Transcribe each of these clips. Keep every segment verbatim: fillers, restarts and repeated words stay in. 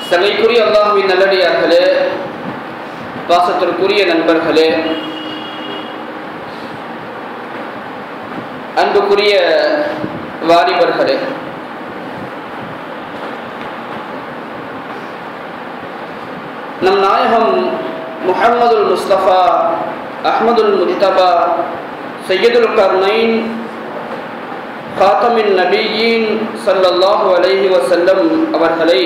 சங்கைக்குரிய அல்லாஹ்வின் நல்லடியார்களே, பாசத்திற்குரிய நண்பர்களே, அன்புக்குரிய வாலிபர்களே, நம் நாயகம் முஹம்மதுல் முஸ்தபா அஹ்மதுல் முஜ்தபா seidhirukkiraargal காத்தமின் நபியின் ஸல்லல்லாஹு அலைஹி வஸல்லம் அவர்களை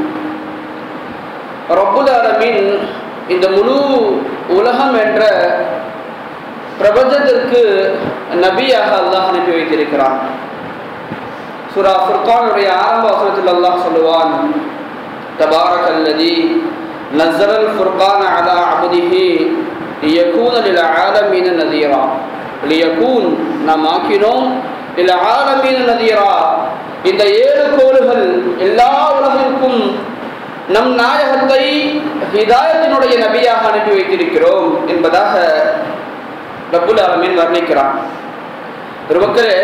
ரப்புல் ஆலமீன் இந்த முழு உலகம் என்ற பிரபஞ்சத்திற்கு நபியாக அல்லாஹ் அனுப்பி வைத்திருக்கிறான். சூரா ஃபுர்கானுடைய ஆரம்ப வசனத்தில் அல்லாஹ் சொல்லுவான், தபாரக்கல்லதி நஸலல் ஃபுர்கான அலா அப்திஹி லியகூன லில் ஆலமீன நதீரா. லியகூன் நாம் ஆக்கினோம் லில் ஆலமீன நதீரா, இந்த ஏழு கோள்கள் எல்லா உலகிற்கும் நம் நாயகத்தை ஹிதாயத்தினுடைய நபியாக அனுப்பி வைத்திருக்கிறோம் என்பதாக ரப்புல் ஆலமீன் வர்ணிக்கிறான். பெருமக்களே,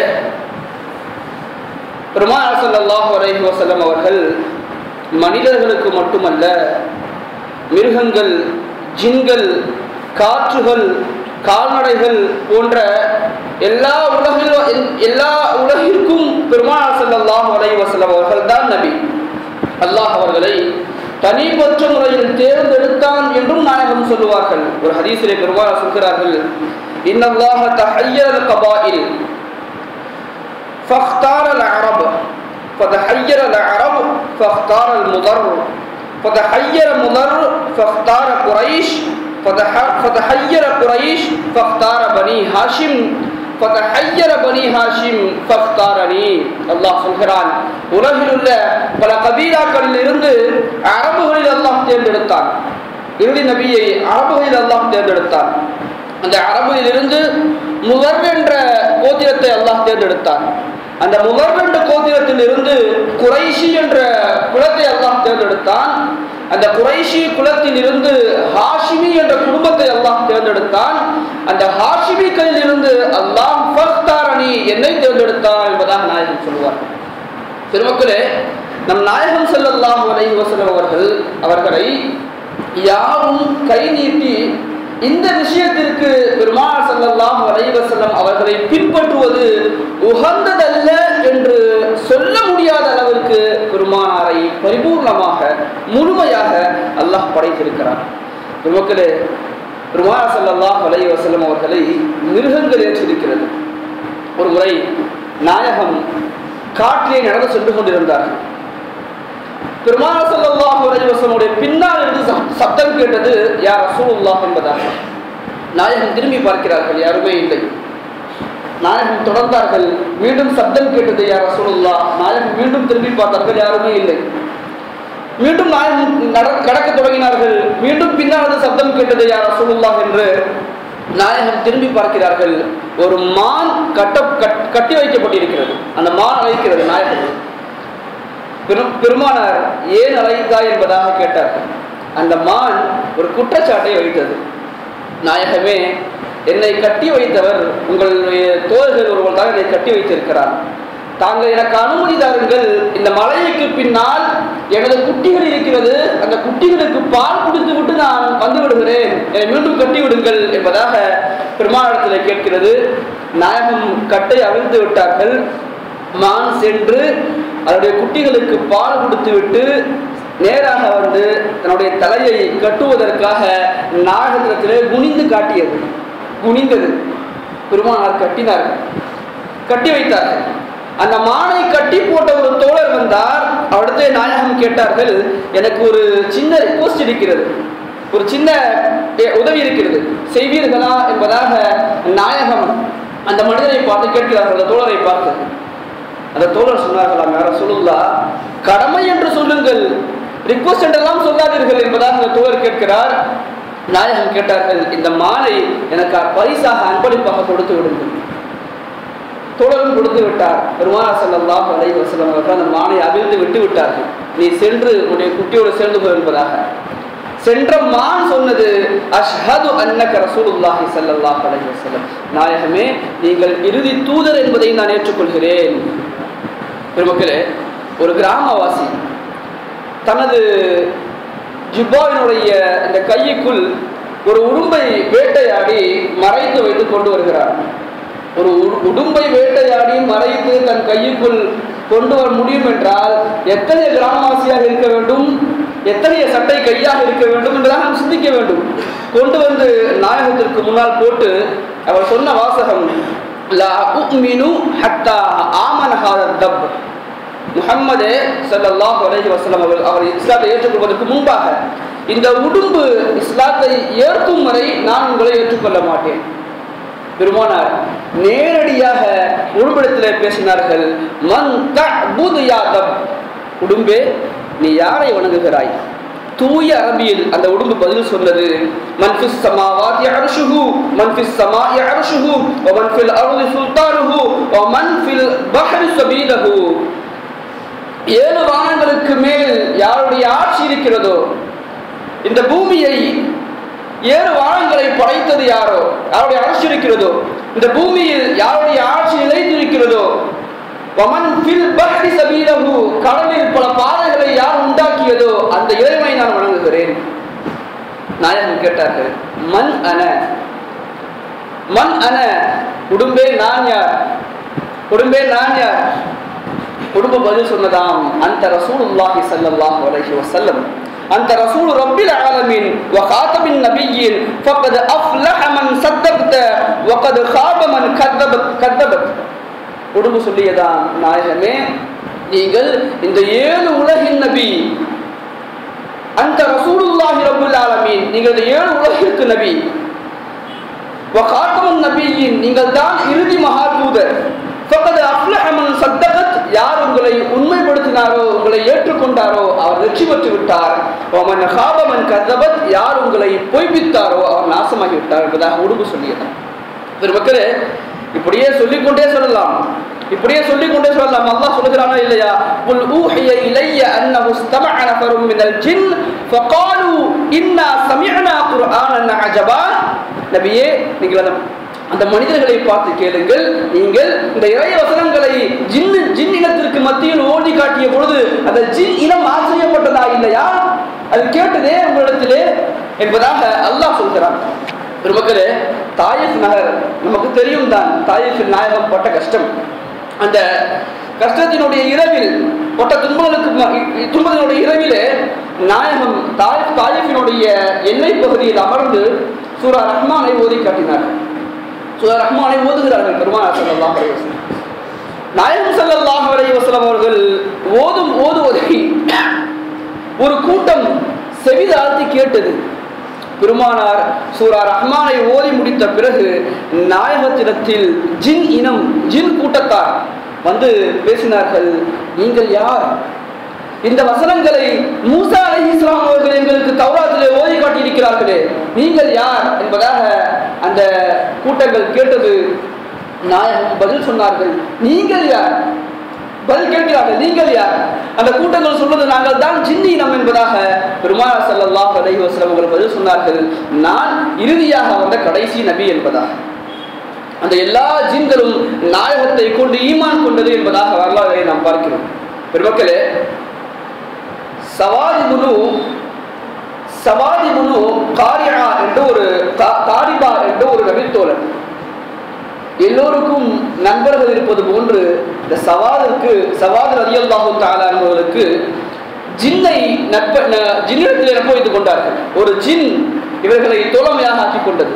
பெருமானார் ஸல்லல்லாஹு அலைஹி வஸல்லம் அவர்கள் மனிதர்களுக்கு மட்டுமல்ல, மிருகங்கள், ஜின்கள், காற்றுகள், கால்நடைகள் போன்ற எல்லா உலகிலும் எல்லா உலகிற்கும் பெருமானார் ஸல்லல்லாஹு அலைஹி வஸல்லம் அவர்கள் தான் நபி. அல்லாஹ் அவர்களை தனிப்பட்ட முறையில் தேர்ந்தெடுத்தான் என்றும் நாயகம் சொல்லுவார்கள். ஒரு ஹதீஸிலே பெருமானார் சொல்கிறார்கள், இன்னல்லாஹ தஹய்யரல் கபாயில் ஃபக்தாரல் அரப் ஃபதஹய்யரல் அரப் ஃபக்தாரல் முதர் ஃபதஹய்யர முதர் ஃபக்தார குரைஷ் ஃபதஹய்யர குரைஷ் ஃபக்தார பனி ஹாஷிம் ஃபதஹய்யர பனி ஹாஷிம் ஃபக்தாரனி. அல்லாஹ் சொல்கிறான், உலகில் உள்ள பல கபீலாக்களில் இருந்து அரபுகளில் அல்லாஹ் தேர்ந்தெடுத்தான். இறுதி நபியை அரபுகளில் அல்லாஹ் தேர்ந்தெடுத்தான். அந்த அரபுகளில் இருந்து முகர் என்ற கோத்திரத்தை அல்லாஹ் தேர்ந்தெடுத்தான். அந்த முகர் என்ற கோத்திரத்தில் இருந்து குறைஷி என்ற குலத்தை அல்லாஹ் தேர்ந்தெடுத்தான். அந்த குறைஷி குலத்தில் இருந்து ஹாஷிமி என்ற குடும்பத்தை அல்லாஹ் தேர்ந்தெடுத்தான். அந்த ஹாஷிமிகளில் இருந்து அல்லாஹ் ஃபக்தாரனி, என்னை தேர்ந்தெடுத்தான் என்பதாக நாயகம் சொல்வார். பெருமக்களே, நம் நாயகம் ஸல்லல்லாஹு அலைஹி வஸல்லம் அவர்கள் அவர்களை யாரும் கை நீட்டி இந்த விஷயத்திற்கு பெருமானார் ஸல்லல்லாஹு அலைஹி வஸல்லம் அவர்களை பின்பற்றுவது உகந்ததல்ல என்று சொல்ல முடியாத அளவிற்கு பெருமானாரை பரிபூர்ணமாக முழுமையாக அல்லாஹ் படைத்திருக்கிறார். பெருமக்களே, பெருமானார் ஸல்லல்லாஹு அலைஹி வஸல்லம் அவர்களை மிருகங்கள் ஏற்றிருக்கிறது. ஒரு முறை நாயகம் காட்டிலே நடந்து சென்று கொண்டிருந்தார்கள். பெருமானார் ஸல்லல்லாஹு அலைஹி வஸல்லம் பின்னால் இருந்து சப்தம் கேட்டது, யா ரசூலுல்லாஹ் என்பதாக. நாயகம் திரும்பி பார்க்கிறார்கள், யாருமே இல்லை. நாயகம் தொடர்ந்தார்கள், மீண்டும் சப்தம் கேட்டது, யா ரசூலுல்லாஹ். நாயகம் மீண்டும் திரும்பி பார்த்தார்கள், யாருமே இல்லை. மீண்டும் நாயகம் கடக்க தொடங்கினார்கள், மீண்டும் பின்னால் இருந்து சப்தம் கேட்டது, யா ரசூலுல்லாஹ் என்று நாயகம் திரும்பி பார்க்கிறார்கள். ஒரு மான் கட்ட கட்டி வைக்கப்பட்டிருக்கிறது. அந்த மான் அழைக்கிறது நாயகம். பெருமானார் ஏன் அழைத்தாய் என்பதாக கேட்டார்கள். அந்த மான் ஒரு குற்றச்சாட்டை வைத்தது. நாயகமே, என்னை கட்டி வைத்தவர் உங்களுடைய தோழர்கள் ஒருவர் தான் என்னை கட்டி வைத்திருக்கிறார். தாங்கள் எனக்கு அனுமதி தாருங்கள், இந்த மலைக்கு பின்னால் எனது குட்டிகள் இருக்கிறது, அந்த குட்டிகளுக்கு பால் குடித்து விட்டு நான் வந்து விடுகிறேன், என்னை மீண்டும் கட்டி விடுங்கள் என்பதாக பெருமானாரிடத்தில் கேட்கிறது. நாயகம் கட்டை அவிழ்த்து விட்டார்கள். மான் சென்று அதனுடைய குட்டிகளுக்கு பால் கொடுத்து விட்டு நேராக வந்து தன்னுடைய தலையை கட்டுவதற்காக நாயகத்திலே குனிந்து காட்டியது. குனிந்தது. பெருமானார் கட்டினார்கள், கட்டி வைத்தார்கள். அந்த மானை கட்டி போட்ட ஒரு தோழர் வந்தார். அவரிடத்தை நாயகம் கேட்டார்கள், எனக்கு ஒரு சின்ன ரிக்வெஸ்ட் இருக்கிறது, ஒரு சின்ன உதவி இருக்கிறது, செய்வீர்களா என்பதாக நாயகம் அந்த மனிதரை பார்த்து கேட்கிறார்கள். அந்த தோழரை பார்த்து அந்த தோழர் சொன்னார்களாம், யார சொல்லுங்களா, கடமை என்று சொல்லுங்கள், ரிக்வெஸ்ட் என்றெல்லாம் சொல்லாதீர்கள் என்பதாக அந்த தோழர் கேட்கிறார். நாயகம் கேட்டார்கள், இந்த மானை எனக்கு பரிசாக அன்பளிப்பாக கொடுத்து விடுங்கள். தோழரும் கொடுத்து விட்டார். பெருமானார் ஸல்லல்லாஹு அலைஹி வஸல்லம் அவர்கள் அந்த மானை அவிழ்த்து விட்டு விட்டார்கள். நீ சென்று உன்னுடைய குட்டியோடு சேர்ந்து கொள் என்பதாக. சென்ற மான் சொன்னது, அஷ்ஹது அன்னக ரசூலுல்லாஹி ஸல்லல்லாஹு அலைஹி வஸல்லம், நாயகமே நீங்கள் இறுதி தூதர் என்பதை நான் ஏற்றுக்கொள்கிறேன். பெருமக்களே, ஒரு கிராமவாசி தனது ஜுப்பாவினுடைய இந்த கைக்குள் ஒரு உடும்பை வேட்டையாடி மறைத்து வைத்து கொண்டு வருகிறார். ஒரு உடும்பை வேட்டையாடி மறைத்து தன் கைக்குள் கொண்டு வர முடியும் என்றால் எத்தகைய கிராமவாசியாக இருக்க வேண்டும், எத்தகைய சட்டை கையாக இருக்க வேண்டும் என்றுதான் நாம் சிந்திக்க வேண்டும். கொண்டு வந்து நாயகத்திற்கு முன்னால் போட்டு அவர் சொன்ன வாசகம், லா உமினு ஹத்தா ஆமன ஹாதா தப். முஹம்மதே ஸல்லல்லாஹு அலைஹி வஸல்லம் அவர்கள் அவர் இஸ்லாத்தை ஏற்றுக்கொள்வதற்கு முன்பாக இந்த உடும்பு இஸ்லாத்தை ஏற்கும் வரை நான் உங்களை ஏற்றுக்கொள்ள மாட்டேன். பெருமானார் நேரடியாக உடும்பிடத்தில் பேசினார்கள். மன் தஅபுது யா தப், உடும்பே நீ யாரை வணங்குகிறாய்? தூய அரபியில் அந்த உடும்பு பதில் சொன்னது, மன் ஃபிஸ் ஸமாவாதி அர்ஷுஹு மன் ஃபிஸ் ஸமாஇ அர்ஷுஹு வ மன் ஃபில் அர்தி சுல்தானுஹு வ மன் ஃபில் பஹ்ரி சபீலஹு. ஏழு வானங்களுக்கு மேல் யாருடைய ஆட்சி இருக்கிறதோ, இந்த பூமியை ஏழு வானங்களை படைத்தது யாரோ, யாருடைய ஆட்சி இருக்கிறதோ, இந்த பூமியில் யாருடைய ஆட்சி நிலைத்திருக்கிறதோ, வமன் ஃபில் பஹ்ரி சபீலஹு, கடலில் பல பாதைகளை யார் உண்டாக்கியதோ அந்த இறைவனை நான் வணங்குகிறேன். நாயகம் கேட்டார்கள், மன் அன மன் அன, உடும்பே நான் யார், உடும்பே நான் யார்? குடும்ப பதில் சொன்னதாம், அந்த ரசூலுல்லாஹி ஸல்லல்லாஹு அலைஹி வஸல்லம், அந்த ரசூல் ரப்பில் ஆலமீன் வ காதமின் நபியின் ஃபகத் அஃப்லஹ மன் சத்தக்த வ கத் காப மன் கதபத் கதபத். குடும்ப சொல்லியதாம், நாயகமே நீங்கள் இந்த ஏழு உலகின் நபி, அந்த ரசூலுல்லாஹி ரப்பில் ஆலமீன் நீங்கள் இந்த ஏழு உலகிற்கு நபி, வ காதமின் நபியின் நீங்கள் தான் இறுதி மகா தூதர், ஃபகத் அஃப்லஹ மன் சத்தகத் யார் உங்களை உண்மைப்படுத்தினாரோ உங்களை ஏற்றுக்கொண்டாரோ அவர் வெற்றி பெற்று விட்டார், வமன் காப மன் கதபத் யார் உங்களை பொய்ப்பித்தாரோ அவர் நாசமாகி விட்டார் என்பதாக உடும்பு சொல்லியது. பெருமக்களே, இப்படியே சொல்லிக்கொண்டே சொல்லலாம், இப்படியே சொல்லிக்கொண்டே சொல்லலாம். அல்லாஹ் சொல்கிறானா இல்லையா, குல் ஊஹிய இலைய அன்னஹு இஸ்தமஅ நஃபரும் மினல் ஜின் ஃபகாலு இன்னா சமிஅனா குர்ஆனன் அஜபா. நபியே, நீங்கள் அந்த மனிதர்களை பார்த்து கேளுங்கள், நீங்கள் இந்த இறை வசனங்களை ஜின் ஜின் இனத்திற்கு மத்தியில் ஓடி காட்டிய பொழுது அந்த ஜின் இனம் ஆச்சரியப்பட்டதா இல்லையா, அது கேட்டதே உங்களிடத்திலே என்பதாக அல்லாஹ் சொல்கிறான். பெருமக்களே, தாயிஃப் நகர் நமக்கு தெரியும் தான், தாயிஃபில் நாயகம் பட்ட கஷ்டம், அந்த கஷ்டத்தினுடைய இரவில் பட்ட துன்பங்களுக்கு துன்பத்தினுடைய இரவிலே நாயகம் தாயிஃப் தாயிஃபினுடைய எல்லை பகுதியில் அமர்ந்து சூரா ரஹ்மானை ஓதி காட்டினார்கள். சூரா ரஹ்மானை ஓதுகிறார்கள் பெருமானார் ஸல்லல்லாஹு அலைஹி வஸல்லம். நாயகம் ஸல்லல்லாஹு அலைஹி வஸல்லம் அவர்கள் ஓதும் ஓதுவதை ஒரு கூட்டம் செவிதாழ்த்தி கேட்டது. பெருமானார் சூரா ரஹ்மானை ஓதி முடித்த பிறகு நாயகத்திடத்தில் ஜின் இனம் ஜின் கூட்டத்தார் வந்து பேசினார்கள், நீங்கள் யார்? இந்த வசனங்களை மூசா அலைஹிஸ்ஸலாம் அவர்கள் எங்களுக்கு தௌராத்திலே ஓதி காட்டியிருக்கிறார்களே, நீங்கள் யார் என்பதாக அந்த கூட்டங்கள் கேட்டது. நாயகம் பதில் சொன்னார்கள், நீங்கள் யார்? பதில் கேட்கிறார்கள், நீங்கள் யார்? அந்த கூட்டங்கள் சொல்வது, நாங்கள் தான் ஜின்னி இனம் என்பதாக பெருமானார் ஸல்லல்லாஹு அலைஹி வஸல்லம் அவர்கள் பதில் சொன்னார்கள், நான் இறுதியாக வந்த கடைசி நபி என்பதாக. அந்த எல்லா ஜின்களும் நாயகத்தை கொண்டு ஈமான் கொண்டது என்பதாக வரலாறை நாம் பார்க்கிறோம். பெருமக்களே, சவாதிபுனு சவாதிபுனு காரியா என்ற ஒரு தாரிபா என்ற ஒரு நபித்தோழர், எல்லோருக்கும் நண்பர்கள் இருப்பது போன்று இந்த சவாதிற்கு சவாத் ரலியல்லாஹு தஆலா என்பவர்களுக்கு ஜின்னை நட்ப ஜின்னிடத்தில் நட்பு வைத்துக் கொண்டார்கள். ஒரு ஜின் இவர்களை தோழமையாக ஆக்கிக் கொண்டது.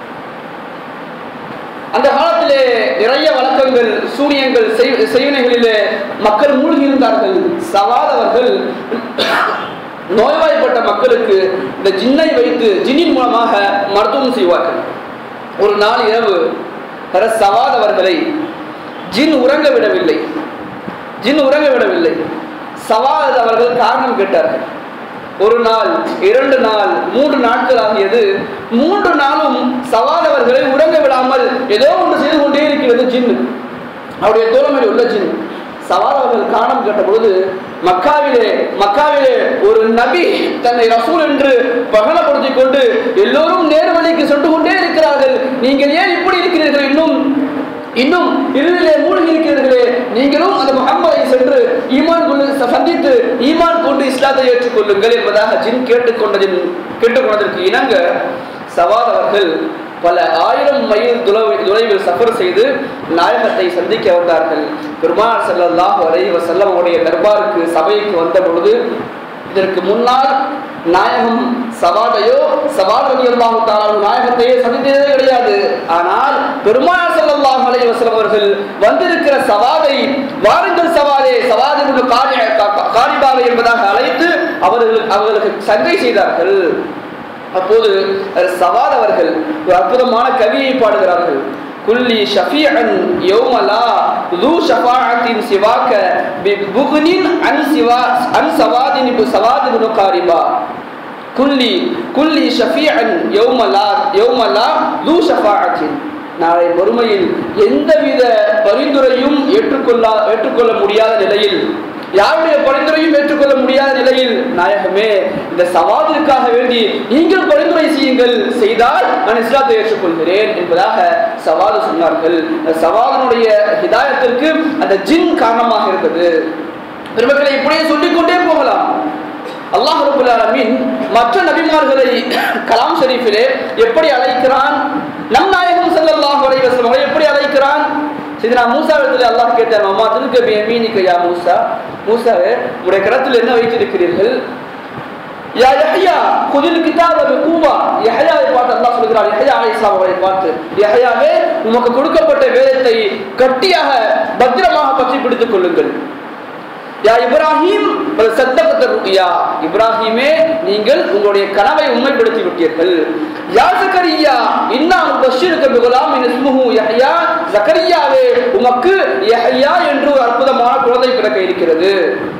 அந்த காலத்திலே நிறைய வழக்கங்கள், சூனியங்கள், செய்வினைகளிலே மக்கள் மூழ்கி இருந்தார்கள். சவாத் அவர்கள் நோய்வாய்ப்பட்ட மக்களுக்கு இந்த ஜின்னை வைத்து ஜின்னின் மூலமாக மருத்துவம் செய்வார்கள். ஒரு நாள் இரவு சவாத் அவர்களை ஜின் உறங்க விடவில்லை ஜின் உறங்க விடவில்லை சவாத் அவர்கள் காரணம் கேட்டார்கள். ஒரு நாள், இரண்டு நாள், மூன்று நாட்கள் ஆகியது. மூன்று நாளும் சவாத் அவர்களை உறங்க விடாமல் ஏதோ ஒன்று செய்து கொண்டே இருக்கிறது ஜின், அவருடைய தோழமையில் உள்ள ஜின். சவாத் அவர்கள் காரணம் கேட்ட பொழுது, மக்காவிலே மக்காவிலே ஒரு நபி தன்னை ரசூல் என்று பகலப்படுத்திக் கொண்டு எல்லோரும் நேர்வழிக்கு சென்று கொண்டே இருக்கிறார்கள், நீங்கள் ஏன் இப்படி இருக்கிறீர்கள், இன்னும் இன்னும் இருளிலே மூழ்கி இருக்கிறீர்களே, நீங்களும் அந்த முஹம்மதை சென்று ஈமான் கொண்டு சந்தித்து ஈமான் கொண்டு இஸ்லாத்தை ஏற்றுக்கொள்ளுங்கள் என்பதாக ஜின் கேட்டுக்கொண்டதின் கேட்டுக்கொண்டதற்கு இணங்க சவாத் அவர்கள் பல ஆயிரம் மைல் தொலைவில் சஃபர் செய்து நாயகத்தை சந்திக்க வந்தார்கள். பெருமானார் ஸல்லல்லாஹு அலைஹி வஸல்லம் அவருடைய தர்பாருக்கு சபைக்கு வந்த பொழுது இதற்கு முன்னால் நாயகம் சவாதையோ சவாத் ரலியல்லாஹு தஆலா நாயகத்தையே சந்தித்ததே கிடையாது. ஆனால் பெருமானார் ஸல்லல்லாஹு அலைஹி வஸல்லம் அவர்கள் வந்திருக்கிற சவாதை வாருங்கள் சவாதே சவாத் இப்னு காரிபாவை என்பதாக அழைத்து அவர்கள் அவர்களுக்கு சங்கை செய்தார்கள். அப்போது சவாத் அவர்கள் ஒரு அற்புதமான கவியை பாடுகிறார்கள். குல்லி ஷஃபீஅன் யௌமலா ذو شفاعة سواك ببغن عن سوا عن سواد سواد بن قاربا குல்லி குல்லி ஷஃபீஅன் யௌமலா யௌமலா ذو شفاعة நாளை மறுமையில் எந்தவித பரிந்துரையும் ஏற்றுக்கொள்ள ஏற்றுக்கொள்ள முடியாத நிலையில் யாருடைய பரிந்துரையும் ஏற்றுக்கொள்ள முடியாத நிலையில் நாயகமே இந்த சவாதிற்காக வேண்டி நீங்கள் பரிந்துரை செய்யுங்கள், செய்தால் நான் இஸ்லாத்தை ஏற்றுக்கொள்கிறேன் என்பதாக சவாது சொன்னார்கள். சவாதனுடைய ஹிதாயத்திற்கு அந்த ஜின் காரணமாக இருந்தது. பெருமக்களை இப்படியே சொல்லிக்கொண்டே போகலாம். அல்லாஹ் ரப்பல் ஆலமீன் மற்ற நபிமார்களை கலாம் ஷரீஃபிலே எப்படி அழைக்கிறான், நம் நாயகம் ஸல்லல்லாஹு அலைஹி வஸல்லம் எப்படி அழைக்கிறான்? சையதுனா மூசாவிடத்தில் அல்லாஹ் கேட்டார், அம்மா தில்க பியமீனிக யா மூசா, மூசாவே உடைய கரத்தில் என்ன வைத்திருக்கிறீர்கள்? யா யஹ்யா குதில் கிதாப பிகுவா, யஹ்யாவை பார்த்து அல்லாஹ் சொல்கிறார், யஹ்யா அலைஹிஸ்ஸலாம் அவரை பார்த்து, யஹ்யாவே உமக்கு கொடுக்கப்பட்ட வேதத்தை கட்டியாக பத்திரமாக பற்றி பிடித்துக் கொள்ளுங்கள். யா இப்ராஹிம் சத்தகத ருயா, இப்ராஹிமே நீங்கள் உங்களுடைய கனவை உண்மைப்படுத்தி விட்டீர்கள். யா ஜக்கரியா இன்னா முபஷ்ஷிருக பிகுலாமின் இஸ்முஹு யஹ்யா, ஜக்கரியாவே உமக்கு யஹ்யா என்று ஒரு அற்புதமான குழந்தை பிறக்க இருக்கிறது.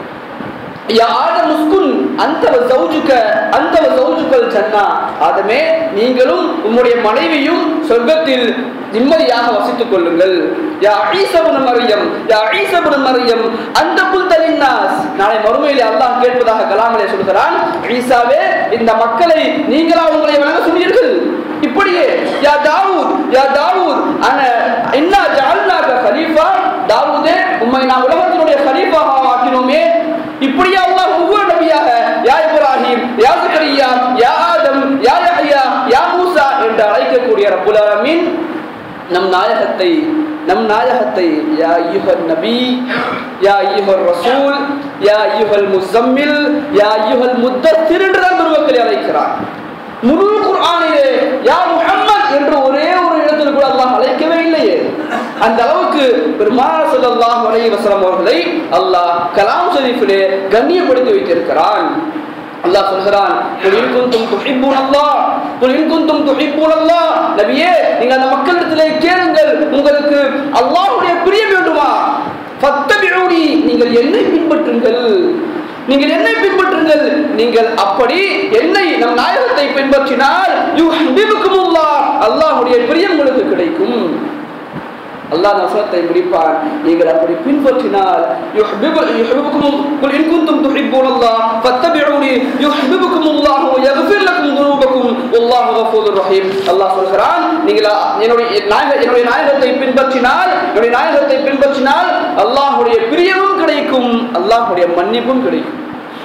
யா ஆதம் உஸ்குன் அன்த வ ஜௌஜுக அன்த வ ஜௌஜுகல் ஜன்னா, ஆதமே நீங்களும் உம்முடைய மனைவியும் சொர்க்கத்தில் நிம்மதியாக வசித்துக் கொள்ளுங்கள். யா ஈசா இப்னு மரியம் யா ஈசா இப்னு மரியம் அந்த குல்த லின்னாஸ், நாளை மறுமையிலே அல்லாஹ் கேட்பதாக கலாமிலே சொல்கிறான், ஈசாவே இந்த மக்களை நீங்களா உங்களை வணங்க சொன்னீர்கள்? இப்படியே யா தாவூத் யா தாவூத் அன இன்னா ஜஅல்னாக கலீஃபா, தாவூதே உம்மை நாம் உலகத்தினுடைய கலீஃபாவாக ஆக்கினோமே. இப்படியே அல்லாஹ் ஒவ்வொரு நபியாக யா இப்ராஹிம் யா ஜக்கரியா யா ஆதம் யா யஹ்யா யா மூசா என்று அழைக்கக்கூடிய ரப்புல் ஆலமீன் நம் நாயகத்தை நம் நாயகத்தை யா அய்யுஹன் நபி யா அய்யுஹர் ரசூல் யா அய்யுஹல் முஸம்மில் யா அய்யுஹல் முத்தஸ்ஸிர் என்று தான் பெருமக்களை அழைக்கிறார். முழு குர்ஆனிலே யா முஹம்மத் என்று ஒரே ஒரு இடத்தில் கூட அல்லாஹ் அழைக்கவே இல்லையே. அந்த அளவுக்கு பெருமானார் ஸல்லல்லாஹு அலைஹி வஸல்லம் அவர்களை அல்லாஹ் கலாம் ஷரீஃபிலே கண்ணியப்படுத்தி வைத்திருக்கிறான். அல்லாஹ் சொல்கிறான், குல் இன் குன்தும் துஹிப்பூனல்லாஹ் குல் இன் குன்தும் துஹிப்பூனல்லாஹ், நபியே நீங்கள் அந்த மக்களிடத்திலே கேளுங்கள், உங்களுக்கு அல்லாஹ்வுடைய பிரியம் வேண்டுமா? ஃபத்தபிஊனி, நீங்கள் என்னை பின்பற்றுங்கள், நீங்கள் என்னை பின்பற்றுங்கள். நீங்கள் அப்படி என்னை நம் நாயகத்தை பின்பற்றினால் யுஹிப்புக்குமுல்லாஹ், அல்லாஹ்வுடைய பிரியம் உங்களுக்கு கிடைக்கும். அல்லாஹ் நஸ்ரத்தை முடிப்பான். நீங்கள் அப்படி பின்பற்றினால் யுஹிப்புக்கும் குல் இன் குன்தும் துஹிப்பூனல்லாஹ் ஃபத்தபிஊனி யுஹிப்புக்குமுல்லாஹ் வ யக்ஃபிர் லக்கும் துனூபக்கும் வல்லாஹு கஃபூருர் ரஹீம். அல்லாஹ் சொல்கிறான், நீங்கள் என்னுடைய நாயக என்னுடைய நாயகத்தை பின்பற்றினால் என்னுடைய நாயகத்தை பின்பற்றினால் அல்லாஹ்வுடைய பிரியமும் கிடைக்கும், அல்லாஹ்வுடைய மன்னிப்பும் கிடைக்கும்.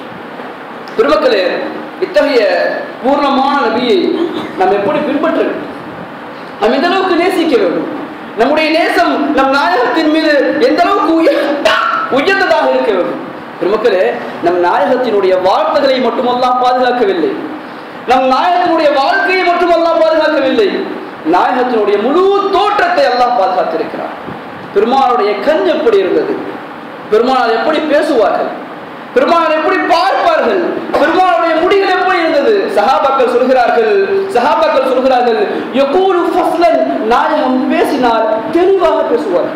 பெருமக்களே, இத்தகைய பூர்ணமான நபியை நாம் எப்படி பின்பற்ற வேண்டும்? நாம் எந்த அளவுக்கு நேசிக்க வேண்டும்? நம்முடைய நேசம் நம் நாயகத்தின் மீது எந்த அளவுக்கு உயர்ந்ததாக இருக்க வேண்டும்? பெருமக்களே, நம் நாயகத்தினுடைய வார்த்தைகளை மட்டுமல்லாம் பாதுகாக்கவில்லை, நம் நாயகத்தினுடைய வாழ்க்கையை மட்டுமல்லாம் பாதுகாக்கவில்லை, நாயகத்தினுடைய முழு தோற்றத்தை அல்லாஹ் பாதுகாத்திருக்கிறார். பெருமானுடைய கண் எப்படி இருந்தது? பெருமானார் எப்படி பேசுவார்கள்? பெருமானார் எப்படி பார்ப்பார்கள்? பெருமானுடைய முடிகள் எப்படி இருந்தது? சஹாபாக்கள் சொல்கிறார்கள் சஹாபாக்கள் சொல்கிறார்கள் யகூலு ஃபஸ்லன், நாயகம் பேசினால் தெளிவாக பேசுவார்கள்.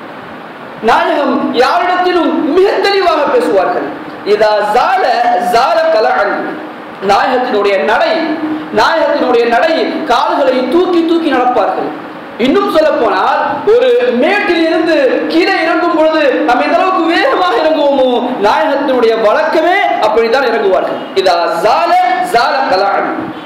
நாயகம் யாரிடத்திலும் மிக தெளிவாக பேசுவார்கள். இதா ஜால ஜால கலஅன், நாயகத்தினுடைய நடை நாயகத்தினுடைய நடை கால்களை தூக்கி தூக்கி நடப்பார்கள். இன்னும் சொல்ல போனால் ஒரு மேட்டில் இருந்து கீழே இறங்கும் பொழுது நம்ம எந்த அளவுக்கு வேகமாக இறங்குவோமோ நாயகத்தினுடைய வழக்கமே அப்படித்தான் இறங்குவார்கள். இதா ஜால ஜால கலஅன்,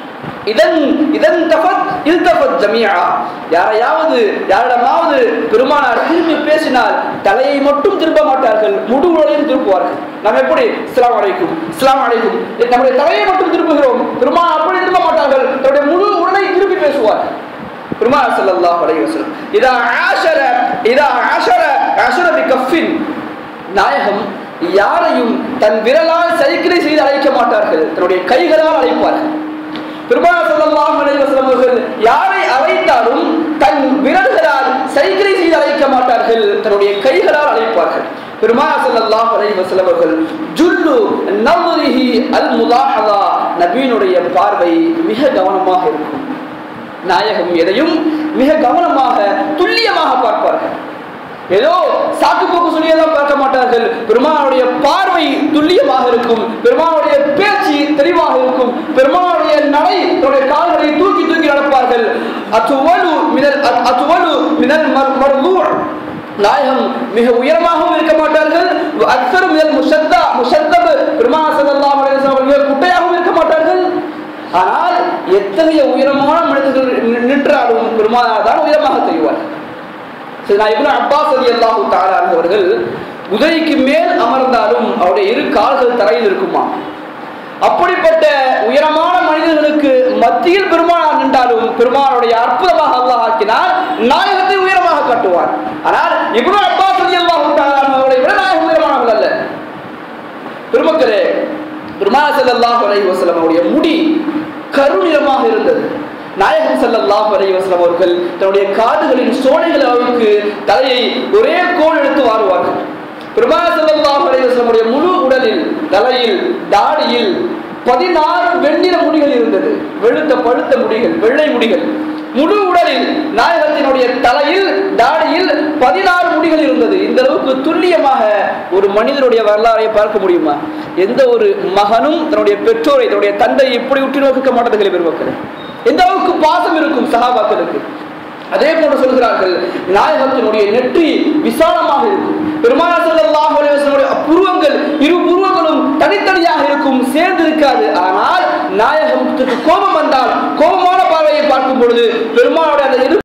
இதன் இதன் தஃபத் இல்தஃபத் ஜமீஆ. யாரையாவது யாரிடமாவது பெருமானார் திரும்பி பேசினால் தலையை மட்டும் திரும்ப மாட்டார்கள், முழு உடலையும் திருப்புவார்கள். நாம் எப்படி அஸ்ஸலாமு அலைக்கும் அஸ்ஸலாமு அலைக்கும் நம்முடைய தலையை மட்டும் திருப்புகிறோம், பெருமானார் அப்படி திரும்ப மாட்டார்கள், தன்னுடைய முழு உடலை திருப்பி பேசுவார்கள். பெருமானார் ஸல்லல்லாஹு அலைஹி வஸல்லம் இதா ஆஷர இதா ஆஷர ஆஷர பிகஃபின், நாயகம் யாரையும் தன் விரலால் சைக்கிளை செய்து அழைக்க மாட்டார்கள், தன்னுடைய கைகளால் அழைப்பார்கள். பெருமானார் ஸல்லல்லாஹு அலைஹி வஸல்லம் அவர்கள் யாரை அழைத்தாலும் தன் விரல்களால் சைக்கிளை செய்து அழைக்க மாட்டார்கள், தன்னுடைய கைகளால் அழைப்பார்கள். பெருமானார் ஸல்லல்லாஹு அலைஹி வஸல்லம் அவர்கள் ஜுல்லு நظரிஹி அல் முலாஹதா, நபியினுடைய பார்வை மிக கவனமாக இருக்கும். நாயகம் எதையும் மிக கவனமாக துல்லியமாக பார்ப்பார்கள். ஏதோ சாக்கு போக்கு சொல்லியெல்லாம் பார்க்க மாட்டார்கள். பெருமானுடைய பார்வை துல்லியமாக இருக்கும், பெருமானுடைய பேச்சு தெளிவாக இருக்கும், பெருமானுடைய நடை தன்னுடைய கால்களை தூக்கி தூக்கி நடப்பார்கள். அத்துவலு மினல் அத்துவலு மினல் மர்தூர், நாயகம் மிக உயரமாகவும் இருக்க மாட்டார்கள். அக்ஸரு மினல் முஷத்தா முஷத்தப், பெருமானார் ஸல்லல்லாஹு அலைஹி வஸல்லம் அவர்கள் குட்டையாகவும் இருக்க மாட்டார்கள். ஆனால் எத்தகைய உயரமான மனிதர்கள் நின்றாலும் பெருமானார் தான் உயரமாக தெரிவார்கள். இப்னு அப்பாஸ் ரலியல்லாஹு தஆலா அன்ஹு அவர்கள் குதிரைக்கு மேல் அமர்ந்தாலும் அவருடைய இரு கால்கள் தரையில் இருக்குமா. அப்படிப்பட்ட உயரமான மனிதர்களுக்கு மத்தியில் பெருமானார் நின்றாலும் பெருமானுடைய அற்புதமாக அல்லாஹ் ஆக்கினார், நாயகத்தை உயரமாக காட்டுவார். ஆனால் இப்னு அப்பாஸ் ரலியல்லாஹு தஆலா அன்ஹு அவர்களை விட நாயகம் உயரமானவர்கள் அல்ல. பெருமக்களே, பெருமானார் ஸல்லல்லாஹு அலைஹி வஸல்லம் அவருடைய முடி கருநிறமாக இருந்தது. நாயகம் ஸல்லல்லாஹு அலைஹி வஸல்லம் அவர்கள் தன்னுடைய காதுகளின் சோனைகள் அளவுக்கு தலையை ஒரே கோல் எடுத்து வாருவார்கள். பெருமானார் ஸல்லல்லாஹு அலைஹி வஸல்லம் உடைய முழு உடலில் தலையில் தாடியில் பதினாறு வெண்ணிற முடிகள் இருந்தது, வெளுத்த பழுத்த முடிகள், வெள்ளை முடிகள். முழு உடலில் நாயகத்தினுடைய தலையில் தாடியில் பதினாறு முடிகள் இருந்தது. இந்த அளவுக்கு துல்லியமாக ஒரு மனிதனுடைய வரலாறை பார்க்க முடியுமா? எந்த ஒரு மகனும் தன்னுடைய பெற்றோரை தன்னுடைய தந்தை இப்படி உற்று நோக்க மாட்டதுகளை பெருமக்கள். எந்த அளவுக்கு பாசம் இருக்கும் சஹாபாக்களுக்கு. அதே போன்று சொல்கிறார்கள், நாயகத்தினுடைய நெற்றி விசாலமாக இருக்கும். பெருமானார் ஸல்லல்லாஹு அலைஹி வஸல்லம் புருவங்கள் இரு புருவங்களும் தனித்தனியாக இருக்கும், சேர்ந்து இருக்காது. ஆனால் நாயகத்துக்கு கோபம் வந்தால் கோபமான பார்வையை பார்க்கும் பொழுது பெருமானுடைய அந்த